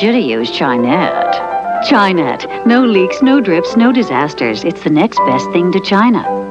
should have used Chinet. Chinet. No leaks, no drips, no disasters. It's the next best thing to China.